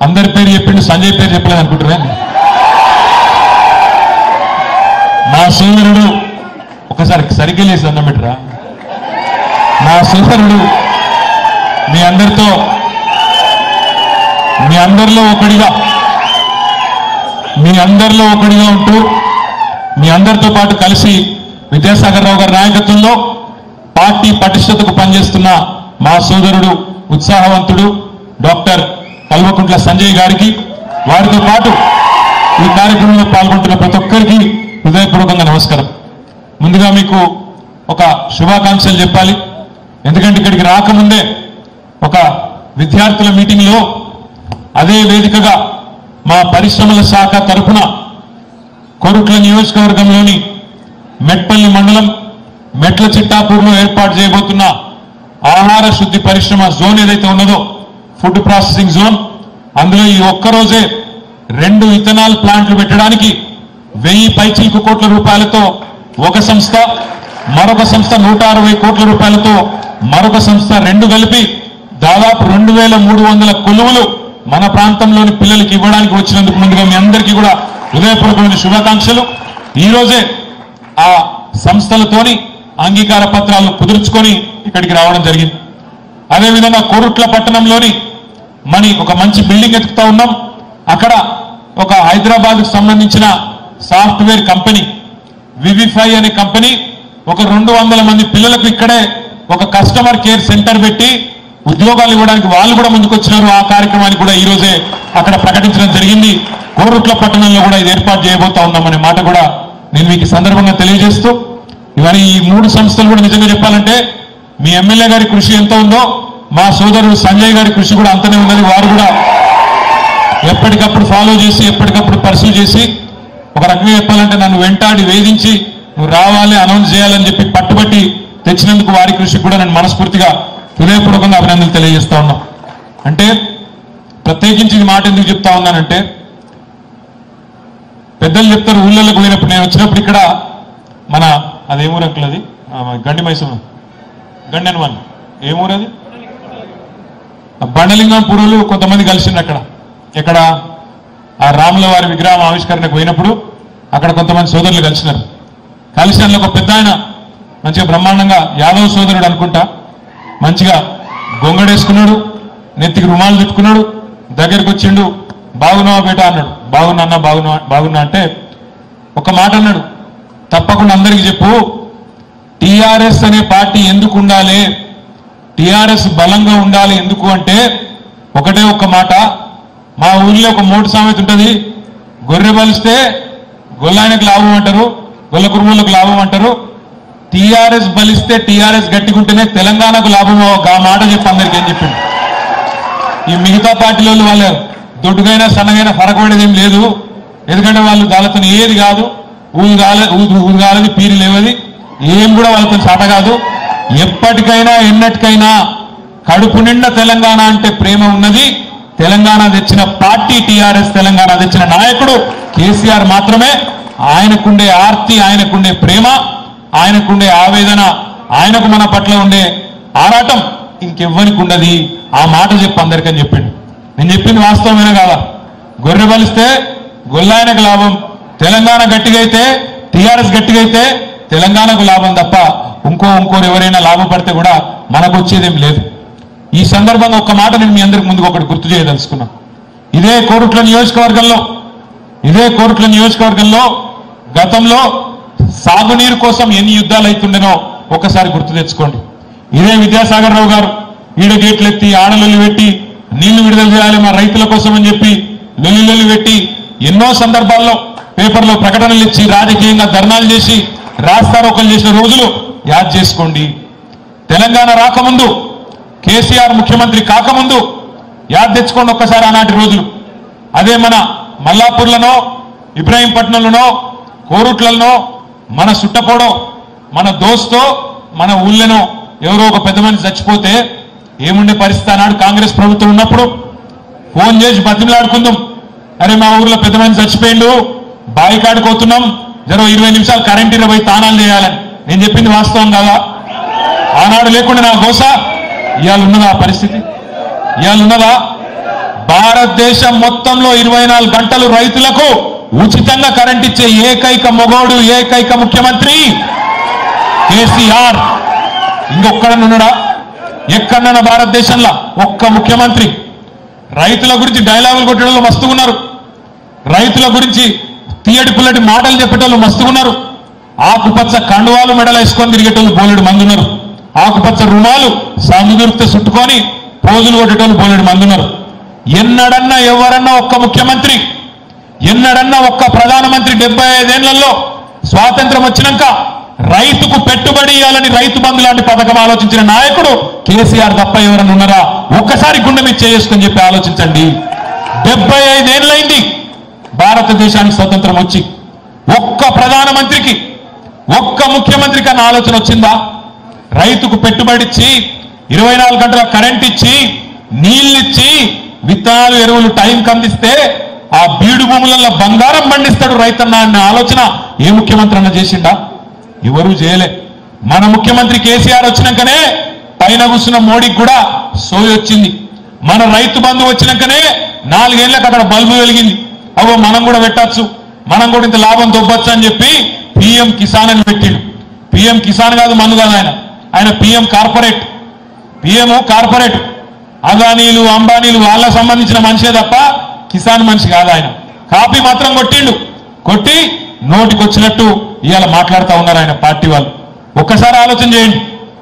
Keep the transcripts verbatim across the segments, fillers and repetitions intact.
అందరి పేరు చెప్పిండు, సంజయ్ పేరు చెప్పలేదు అనుకుంటున్నా. మా సోదరుడు ఒకసారి సరిగ్గా లేసి అన్నం పెట్టరా. మా సోదరుడు మీ అందరితో మీ అందరిలో ఒకడిగా మీ అందరిలో ఒకడిగా ఉంటూ మీ అందరితో పాటు కలిసి విద్యాసాగర్ రావు గారి నాయకత్వంలో పార్టీ పటిష్టతకు పనిచేస్తున్న మా సోదరుడు ఉత్సాహవంతుడు డాక్టర్ కల్వకుంట్ల సంజయ్ గారికి, వారితో పాటు ఈ కార్యక్రమంలో పాల్గొంటున్న ప్రతి ఒక్కరికి హృదయపూర్వకంగా నమస్కారం. ముందుగా మీకు ఒక శుభాకాంక్షలు చెప్పాలి. ఎందుకంటే ఇక్కడికి రాకముందే ఒక విద్యార్థుల మీటింగ్లో అదే వేదికగా మా పరిశ్రమల శాఖ తరఫున కోరుట్ల నియోజకవర్గంలోని మెట్పల్లి మండలం మెట్ల చిట్టాపూర్లో ఏర్పాటు చేయబోతున్న ఆహార శుద్ధి పరిశ్రమ జోన్ ఏదైతే ఉన్నదో, ఫుడ్ ప్రాసెసింగ్ జోన్, అందులో ఈ ఒక్కరోజే రెండు ఇథనాల్ ప్లాంట్లు పెట్టడానికి వెయ్యి పైచిలకు కోట్ల రూపాయలతో ఒక సంస్థ, మరొక సంస్థ నూట అరవై కోట్ల రూపాయలతో మరొక సంస్థ రెండు కలిపి దాదాపు రెండు వేల మూడు వందల కొలువులు మన ప్రాంతంలోని పిల్లలకి ఇవ్వడానికి వచ్చినందుకు ముందుగా మీ అందరికీ కూడా హృదయపూర్వకమైన శుభాకాంక్షలు. ఈ రోజే ఆ సంస్థలతోని అంగీకార పత్రాలు కుదుర్చుకొని ఇక్కడికి రావడం జరిగింది. అదేవిధంగా కోరుట్ల పట్టణంలోని మని ఒక మంచి బిల్డింగ్ ఎత్తుకుతా ఉన్నాం. అక్కడ ఒక హైదరాబాద్కు సంబంధించిన సాఫ్ట్వేర్ కంపెనీ వివిఫై అనే కంపెనీ ఒక రెండు వందల మంది పిల్లలకు ఇక్కడే ఒక కస్టమర్ కేర్ సెంటర్ పెట్టి ఉద్యోగాలు ఇవ్వడానికి వాళ్ళు కూడా ముందుకొచ్చినారు. ఆ కార్యక్రమాన్ని కూడా ఈ రోజే అక్కడ ప్రకటించడం జరిగింది. కోరుట్ల పట్టణంలో కూడా ఇది ఏర్పాటు చేయబోతా ఉన్నామనే మాట కూడా నేను మీకు సందర్భంగా తెలియజేస్తూ, ఇవన్నీ ఈ మూడు సంస్థలు కూడా నిజంగా చెప్పాలంటే మీ ఎమ్మెల్యే గారి కృషి ఎంత ఉందో మా సోదరుడు సంజయ్ గారి కృషి కూడా అంతనే ఉన్నది. వారు కూడా ఎప్పటికప్పుడు ఫాలో చేసి ఎప్పటికప్పుడు పరిశీలి చేసి ఒక రకంగా చెప్పాలంటే నన్ను వెంటాడి వేధించి నువ్వు రావాలి అనౌన్స్ చేయాలని చెప్పి పట్టుబట్టి తెచ్చినందుకు వారి కృషి కూడా నేను మనస్ఫూర్తిగా హృదయపూర్వకంగా అభినందనలు తెలియజేస్తా ఉన్నాం. అంటే ప్రత్యేకించి ఈ మాట ఎందుకు చెప్తా ఉన్నానంటే, పెద్దలు చెప్తారు ఊళ్ళలోకి పోయినప్పుడు, నేను వచ్చినప్పుడు ఇక్కడ మన అదేమూరు అంకుల్ అది గండి మైసూరు గండెన్ వన్ ఏమూరు అది బండలింగం పురులు కొంతమంది కలిసిండ్రు అక్కడ. ఇక్కడ ఆ రాముల వారి విగ్రహం ఆవిష్కరణకు పోయినప్పుడు అక్కడ కొంతమంది సోదరులు కలిసినారు. కలిసి అందులో ఒక పెద్ద ఆయన మంచిగా బ్రహ్మాండంగా యాదవ్ సోదరుడు అనుకుంటా, మంచిగా గొంగడేసుకున్నాడు, నెత్తికి రుమాలు చుట్టుకున్నాడు, దగ్గరికి వచ్చిండు, బాగున్నావా బేటా అన్నాడు. బాగున్నా అన్న బాగున్నా బాగున్నా అంటే ఒక మాట అన్నాడు, తప్పకుండా అందరికీ చెప్పు, టీఆర్ఎస్ అనే పార్టీ ఎందుకు ఉండాలి, టీఆర్ఎస్ బలంగా ఉండాలి ఎందుకు అంటే ఒకటే ఒక్క మాట, మా ఊర్లో ఒక మూడు సామెత ఉంటుంది, గొర్రె బలిస్తే గొల్లాయనకు లాభం అంటారు, గొల్ల కురుమలకు లాభం అంటారు, టీఆర్ఎస్ బలిస్తే టీఆర్ఎస్ గట్టికుంటేనే తెలంగాణకు లాభం. ఆ మాట చెప్పి అందరికీ ఏం చెప్పిండు. ఈ మిగతా పార్టీల వాళ్ళు దొడ్డుగైనా సన్నగైనా ఫరకపడేది ఏం లేదు. ఎందుకంటే వాళ్ళు వాళ్ళతో ఏది కాదు, ఊదు కాలే ఊదు ఊదు కాలేదు, పీరి లేవది, ఏం కూడా వాళ్ళతో సాట కాదు. ఎప్పటికైనా ఎన్నటికైనా కడుపు నిండా తెలంగాణ అంటే ప్రేమ ఉన్నది. తెలంగాణ తెచ్చిన పార్టీ టీఆర్ఎస్, తెలంగాణ తెచ్చిన నాయకుడు కేసీఆర్ మాత్రమే. ఆయనకుండే ఆర్తి, ఆయనకుండే ప్రేమ, ఆయనకుండే ఆవేదన, ఆయనకు మన పట్ల ఉండే ఆరాటం ఇంకెవ్వరికి ఉండదు. ఆ మాట చెప్పి అందరికని చెప్పిండు. నేను చెప్పింది వాస్తవమేనా కాదా? గొర్రె బలిస్తే గొల్లాయనకు లాభం, తెలంగాణ గట్టిగా అయితే టీఆర్ఎస్ గట్టిగా అయితే తెలంగాణకు లాభం తప్ప ఇంకో ఇంకోరు ఎవరైనా లాభపడితే కూడా మనకు వచ్చేదేం లేదు. ఈ సందర్భంగా ఒక మాట నేను మీ అందరికి ముందుకు ఒకటి గుర్తు చేయదలుచుకున్నాను. ఇదే కోరుట్ల నియోజకవర్గంలో ఇదే కోరుట్ల నియోజకవర్గంలో గతంలో సాగునీరు కోసం ఎన్ని యుద్ధాలు అవుతుండేనో ఒకసారి గుర్తు తెచ్చుకోండి. ఇదే విద్యాసాగర్ రావు గారు ఈడ గేట్లు ఎత్తి ఆడలొల్లి పెట్టి నీళ్లు విడుదల చేయాలి మా రైతుల కోసం అని చెప్పి లొల్లి లొల్లి పెట్టి ఎన్నో సందర్భాల్లో పేపర్లో ప్రకటనలు ఇచ్చి రాజకీయంగా ధర్నాలు చేసి రాస్తారోకలు చేసిన రోజులు యాద్ చేసుకోండి. తెలంగాణ రాకముందు, కేసీఆర్ ముఖ్యమంత్రి కాకముందు యాద్ తెచ్చుకోండి ఒక్కసారి ఆనాటి రోజులు. అదే మన మల్లాపూర్లనో, ఇబ్రాహీంపట్నంలోనో, కోరుట్లలో మన సుట్టపోడో, మన దోస్తో, మన ఊళ్ళనో ఎవరో ఒక పెద్ద మనిషి చచ్చిపోతే ఏముండే పరిస్థితి అన్నాడు. కాంగ్రెస్ ప్రభుత్వం ఉన్నప్పుడు ఫోన్ చేసి బతిమలాడుకుందాం, అరే మా ఊర్లో పెద్ద మనిషి చచ్చిపోయిండు, బావి కాడుకోతున్నాం, జరో ఇరవై నిమిషాలు కరెంట్ ఇరవై తానాలు చేయాలని. నేను చెప్పింది వాస్తవం కాదా? ఆనాడు లేకుండా నా గోస ఇవాళ ఉన్నదా? ఆ పరిస్థితి ఇవాళ ఉన్నదా? భారతదేశం మొత్తంలో ఇరవై నాలుగు గంటలు రైతులకు ఉచితంగా కరెంట్ ఇచ్చే ఏకైక మొగోడు ఏకైక ముఖ్యమంత్రి కేసీఆర్. ఇంకొక్కడనున్నాడా ఎక్కడన్నా భారతదేశంలో? ఒక్క ముఖ్యమంత్రి. రైతుల గురించి డైలాగులు కొట్టేవాళ్ళు మస్తుగున్నారు, రైతుల గురించి తీయటి పుల్లటి మాటలు చెప్పేటోళ్ళు మస్తుగున్నారు, ఆకుపచ్చ కండువాలు మెడలు వేసుకొని తిరిగేటోళ్ళు బోలెడు మంది ఉన్నారు, ఆకుపచ్చ రుణాలు సముద్రత చుట్టుకొని పోజులు కొట్టేటోళ్ళు బోలెడు మంది ఉన్నారు. ఎన్నడన్నా ఎవరన్నా ఒక్క ముఖ్యమంత్రి, ఎన్నడన్నా ఒక్క ప్రధానమంత్రి డెబ్బై ఐదేళ్లలో స్వాతంత్రం వచ్చినాక రైతుకు పెట్టుబడి ఇవ్వాలని రైతు బంధు లాంటి పథకం ఆలోచించిన నాయకుడు కేసీఆర్ తప్ప ఎవరన్నా ఉన్నారా? ఒక్కసారి గుండె మీద చేసుకొని చెప్పి ఆలోచించండి. డెబ్బై ఐదేళ్లైంది భారతదేశానికి స్వతంత్రం వచ్చి, ఒక్క ప్రధానమంత్రికి ఒక్క ముఖ్యమంత్రికి అన్న ఆలోచన వచ్చిందా? రైతుకు పెట్టుబడిచ్చి ఇరవై నాలుగు గంటల కరెంట్ ఇచ్చి నీళ్ళిచ్చి విత్తనాలు ఎరువులు టైంకి అందిస్తే ఆ బీడు భూములలో బంగారం పండిస్తాడు రైతన్న అన్న ఆలోచన ఏ ముఖ్యమంత్రి అన్న చేసిండా? ఎవరూ చేయలే. మన ముఖ్యమంత్రి కేసీఆర్ వచ్చినాకనే పైన కూర్చున్న మోడీకి కూడా సోయి వచ్చింది. మన రైతు బంధు వచ్చినాకనే నాలుగేళ్లకు అక్కడ బల్బు వెలిగింది. అవో మనం కూడా పెట్టచ్చు, మనం కూడా ఇంత లాభం దొబ్బచ్చు అని చెప్పి పిఎం కిసాన్ అని పెట్టిండు. పిఎం కిసాన్ కాదు, మన్ను కాదు, ఆయన ఆయన పిఎం కార్పొరేట్. పిఎం కార్పొరేట్, అదానీలు అంబానీలు వాళ్ళకు సంబంధించిన మనిషే తప్ప కిసాన్ మనిషి కాదు ఆయన. కాపీ మాత్రం కొట్టిండు, కొట్టి నోటికి వచ్చినట్టు ఇవాళ మాట్లాడుతూ ఉన్నారు ఆయన పార్టీ వాళ్ళు. ఒక్కసారి ఆలోచన చేయండి.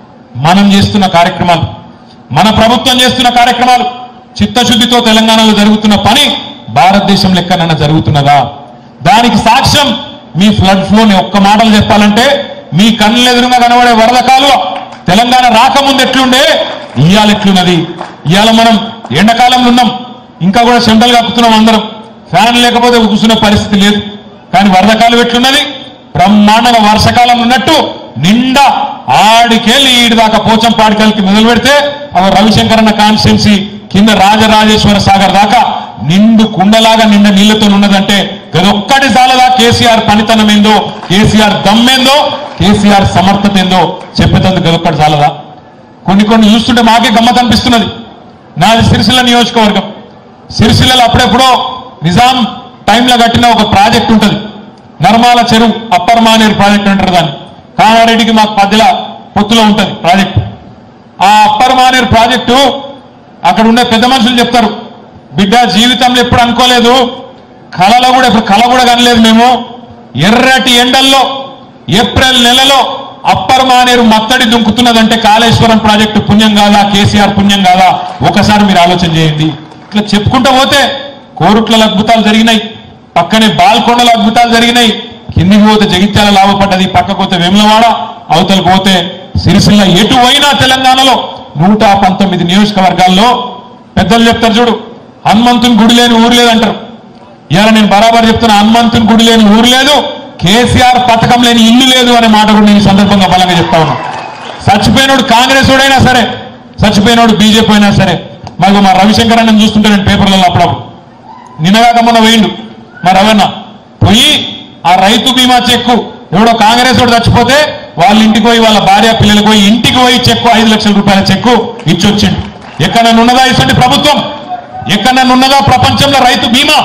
మనం చేస్తున్న కార్యక్రమాలు, మన ప్రభుత్వం చేస్తున్న కార్యక్రమాలు, చిత్తశుద్ధితో తెలంగాణలో జరుగుతున్న పని భారతదేశంలో ఎక్కడైనా జరుగుతున్నదా? దానికి సాక్ష్యం మీ ఫ్లడ్ ఫ్లోని ఒక్క మాటలు చెప్పాలంటే మీ కళ్ళ ఎదురుగా కనబడే వరద కాలువ తెలంగాణ రాకముందు ఎట్లుండే, ఇవాళ ఎట్లున్నది. ఇవాళ మనం ఎండాకాలంలో ఉన్నాం, ఇంకా కూడా చెండలు కప్పుతున్నాం అందరం, ఫ్యాన్ లేకపోతే కూర్చునే పరిస్థితి లేదు. కానీ వరదకాలం ఎట్లున్నది? బ్రహ్మాండంగా వర్షకాలం ఉన్నట్టు నిండా ఆడికెళ్ళి ఈడి దాకా పోచంపాడికల్కి మొదలు పెడితే అవ రవిశంకర్ అన్న కాన్స్టిట్యున్సీ కింద రాజరాజేశ్వర సాగర్ దాకా నిండు కుండలాగా నిండా నీళ్లతో ఉన్నదంటే గదొక్కటి చాలదా కేసీఆర్ పనితనం ఏందో, కేసీఆర్ దమ్మేందో, కేసీఆర్ సమర్థత ఏందో చెప్పేందుకు గదొక్కటి చాలదా? కొన్ని కొన్ని చూస్తుంటే మాకే గమ్మత్ అనిపిస్తున్నది. నాది సిరిసిల్ల నియోజకవర్గం. సిరిసిల్లలో అప్పుడెప్పుడో నిజాం టైంలో కట్టిన ఒక ప్రాజెక్ట్ ఉంటుంది, నర్మాల చెరువు అప్పర్ మానేరు ప్రాజెక్ట్ అంటారు దాన్ని. కామారెడ్డికి మాకు మధ్యలో పొత్తులో ఉంటుంది ప్రాజెక్టు. ఆ అప్పర్ మానేరు ప్రాజెక్టు అక్కడ ఉండే పెద్ద మనుషులు చెప్తారు, బిడ్డ జీవితంలో ఎప్పుడు అనుకోలేదు, కళలో కూడా ఎప్పుడు కళ కూడా కనలేదు మేము. ఎర్రటి ఎండల్లో ఏప్రిల్ నెలలో అప్పర్ మానేరు మత్తడి దుంకుతున్నదంటే కాళేశ్వరం ప్రాజెక్టు పుణ్యం కాదా, కేసీఆర్ పుణ్యం కాదా? ఒకసారి మీరు ఆలోచన చేయండి. ఇట్లా చెప్పుకుంటూ పోతే కోరుట్ల అద్భుతాలు జరిగినాయి, పక్కనే బాల్కొండల అద్భుతాలు జరిగినాయి, కిందికి పోతే జగిత్యాల లాభపడ్డది, పక్కకు పోతే వేములవాడ, అవతలకు పోతే సిరిసిల్ల. ఎటు అయినా తెలంగాణలో నూట పంతొమ్మిది నియోజకవర్గాల్లో పెద్దలు చెప్తారు చూడు, హనుమంతుని గుడి లేని ఊరు లేదంటారు. ఇవాళ నేను బరాబర్ చెప్తున్నా, హనుమంతుని గుడి లేని ఊరు లేదు, కేసీఆర్ పథకం లేని ఇల్లు లేదు అనే మాట కూడా నేను ఈ సందర్భంగా బలంగా చెప్తా ఉన్నా. చచ్చిపోయినోడు కాంగ్రెస్ వాడైనా సరే, చచ్చిపోయినోడు బీజేపీ అయినా సరే. మాకు మా రవిశంకర్ అన్న చూస్తుంటే నేను పేపర్లలో అప్పుడప్పుడు నిన్నగాక మొన్న వేయిండు మా రవణ పోయి ఆ రైతు బీమా చెక్కు ఎవడో కాంగ్రెస్ వాడు చచ్చిపోతే వాళ్ళ ఇంటికి పోయి వాళ్ళ భార్య పిల్లలకు పోయి ఇంటికి పోయి చెక్కు ఐదు లక్షల రూపాయల చెక్కు ఇచ్చొచ్చిండు. ఎక్కడన్నా ఉన్నదా ఇటువంటి ప్రభుత్వం? ఎక్కడన్నా ఉన్నదా ప్రపంచంలో రైతు బీమా?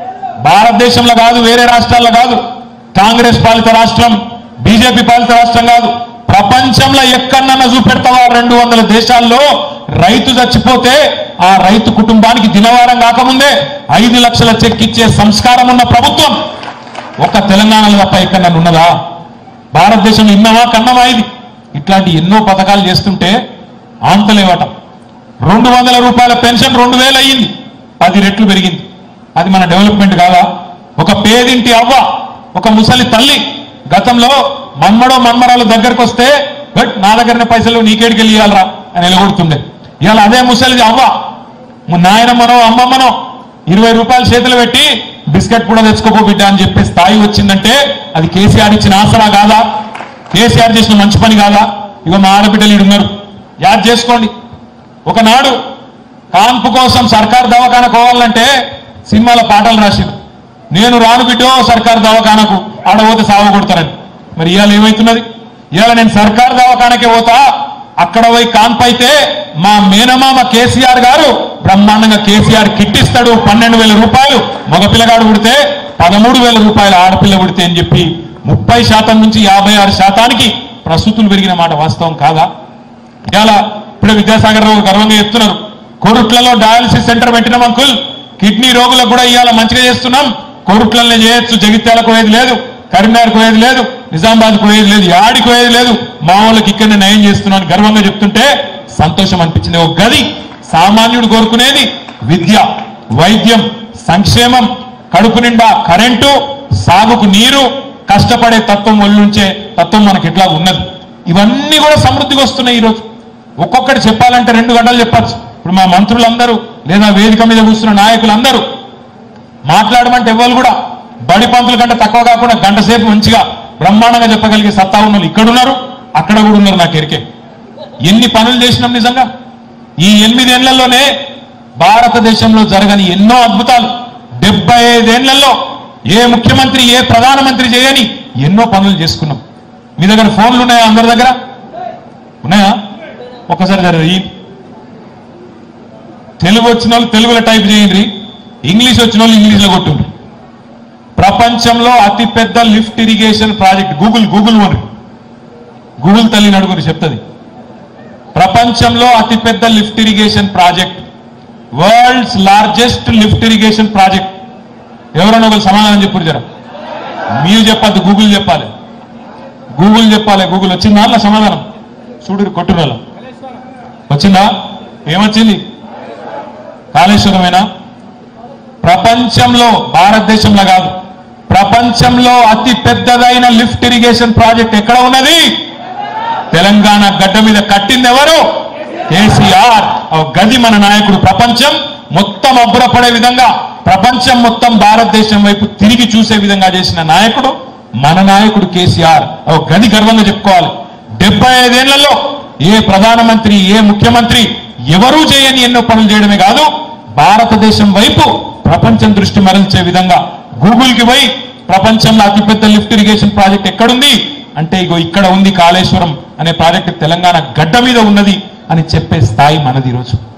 భారతదేశంలో కాదు, వేరే రాష్ట్రాల్లో కాదు, కాంగ్రెస్ పాలిత రాష్ట్రం, బీజేపీ పాలిత రాష్ట్రం కాదు, ప్రపంచంలో ఎక్కడన్నా చూపెడతావా? రెండు వందల దేశాల్లో రైతు చచ్చిపోతే ఆ రైతు కుటుంబానికి దినవారం కాకముందే ఐదు లక్షల చెక్ ఇచ్చే సంస్కారం ఉన్న ప్రభుత్వం ఒక తెలంగాణలో తప్ప ఎక్కడన్నా ఉన్నదా? భారతదేశంలో ఇన్నవా కన్నమా? ఇది ఇట్లాంటి ఎన్నో పథకాలు చేస్తుంటే ఆంతలేవట. రెండు వందల రూపాయల పెన్షన్ రెండు వేలు అయ్యింది, పది రెట్లు పెరిగింది. అది మన డెవలప్మెంట్ కాదా? ఒక పేదింటి అవ్వ, ఒక ముసలి తల్లి గతంలో మన్మడో మన్మరాలు దగ్గరకు వస్తే బట్ నా దగ్గరనే పైసలు నీకేడికి వెళ్ళి ఇవ్వాలరా అని ఎలగొడుతుండే. ఇవాళ అదే ముసలిది అవ్వ నాయనమ్మనో అమ్మమ్మనో ఇరవై రూపాయలు చేతులు పెట్టి బిస్కెట్ కూడా తెచ్చుకోపో బిడ్డ అని చెప్పే స్థాయి వచ్చిందంటే అది కేసీఆర్ ఇచ్చిన ఆసరా కాదా? కేసీఆర్ చేసిన మంచి పని కాదా? ఇక మా ఆడబిడ్డలు ఉన్నారు, యాద్ చేసుకోండి. ఒకనాడు కాన్పు కోసం సర్కారు దవాఖాన పోవాలంటే సినిమాల పాటలు రాసిండు, నేను రాను బిడ్డో సర్కారు దవాఖానకు, ఆడపోతే సాగు కొడతారని. మరి ఇవాళ ఏమవుతున్నది? ఇవాళ నేను సర్కారు దవాఖానకే పోతా, అక్కడ పోయి కాన్పు అయితే మా మేనమామ కేసీఆర్ గారు బ్రహ్మాండంగా కేసీఆర్ కిట్ ఇస్తాడు పన్నెండు వేల రూపాయలు మగ పిల్లగాడు పుడితే పదమూడు వేల రూపాయలు ఆడపిల్ల పుడితే అని చెప్పి ముప్పై శాతం నుంచి యాభై ఆరు శాతానికి ప్రసూతులు పెరిగిన మాట వాస్తవం కాదా? ఇవాళ ఇప్పుడే విద్యాసాగర్ రావు గర్వంగా చెప్తున్నారు, కోరుట్లలో డయాలసిస్ సెంటర్ పెట్టినాం అంకుల్, కిడ్నీ రోగులకు కూడా ఇవాళ మంచిగా చేస్తున్నాం, కోరుట్లనే చేయొచ్చు, జగిత్యాలకు పోయేది లేదు, కరీంనగర్కు పోయేది లేదు, నిజామాబాద్ పోయేది లేదు, యాడికి పోయేది లేదు, మా వాళ్ళకి ఇక్కడనే నయం చేస్తున్నాను గర్వంగా చెప్తుంటే సంతోషం అనిపించింది. ఒక గది సామాన్యుడు కోరుకునేది విద్య, వైద్యం, సంక్షేమం, కడుపు నిండా కరెంటు, సాగుకు నీరు, కష్టపడే తత్వం ఒళ్ళుంచే తత్వం మనకి ఎట్లా ఉన్నది. ఇవన్నీ కూడా సమృద్ధికి వస్తున్నాయి. ఈరోజు ఒక్కొక్కటి చెప్పాలంటే రెండు గంటలు చెప్పచ్చు. ఇప్పుడు మా మంత్రులందరూ లేదా వేదిక మీద కూర్చున్న నాయకులందరూ మాట్లాడమంటే ఎవరు కూడా బడి పంతుల కంటే తక్కువ కాకుండా గంట సేపు మంచిగా బ్రహ్మాండంగా చెప్పగలిగే సత్తా ఉన్నోళ్ళు ఇక్కడున్నారు, అక్కడ కూడా ఉన్నారు. నాకు ఎరికే ఎన్ని పనులు చేసినాం నిజంగా. ఈ ఎనిమిదేళ్లలోనే భారతదేశంలో జరగని ఎన్నో అద్భుతాలు, డెబ్బై ఐదేళ్లలో ఏ ముఖ్యమంత్రి ఏ ప్రధానమంత్రి చేయని ఎన్నో పనులు చేసుకున్నాం. మీ దగ్గర ఫోన్లు ఉన్నాయా? అందరి దగ్గర ఉన్నాయా? ఒక్కసారి జరగదు. తెలుగు వచ్చిన వాళ్ళు తెలుగులో టైప్ చేయండి, ఇంగ్లీష్ వచ్చిన వాళ్ళు ఇంగ్లీష్లో కొట్టుండ్రి. ప్రపంచంలో అతిపెద్ద lift irrigation project Google Google one Google తల్లి నడుగురు చెప్తుంది. ప్రపంచంలో అతిపెద్ద lift irrigation project, world's largest lift irrigation project. ఎవరన్నా ఒకరు సమాధానం చెప్పారు జర. మీరు చెప్పద్దు, గూగుల్ చెప్పాలి. గూగుల్ చెప్పాలి. గూగుల్ వచ్చిందా అలా సమాధానం? చూడు కొట్టురాల వచ్చిందా? ఏమొచ్చింది? కాళేశ్వరమేనా? ప్రపంచంలో, భారతదేశంలో కాదు, ప్రపంచంలో అతి పెద్దదైన లిఫ్ట్ ఇరిగేషన్ ప్రాజెక్ట్ ఎక్కడ ఉన్నది? తెలంగాణ గడ్డ మీద కట్టింది ఎవరు? కేసీఆర్. గది మన నాయకుడు. ప్రపంచం మొత్తం అబ్బురపడే విధంగా, ప్రపంచం మొత్తం భారతదేశం వైపు తిరిగి చూసే విధంగా చేసిన నాయకుడు మన నాయకుడు కేసీఆర్. గది గర్వంగా చెప్పుకోవాలి. డెబ్బై ఐదేళ్లలో ఏ ప్రధానమంత్రి ఏ ముఖ్యమంత్రి ఎవరూ చేయని ఎన్నో పనులు చేయడమే కాదు, భారతదేశం వైపు ప్రపంచం దృష్టి మరల్చే విధంగా గూగుల్కి పోయి ప్రపంచంలో అతిపెద్ద లిఫ్ట్ ఇరిగేషన్ ప్రాజెక్ట్ ఎక్కడుంది అంటే ఇగో ఇక్కడ ఉంది, కాళేశ్వరం అనే ప్రాజెక్ట్ తెలంగాణ గడ్డ మీద ఉన్నది అని చెప్పే స్థాయి మనది ఈరోజు.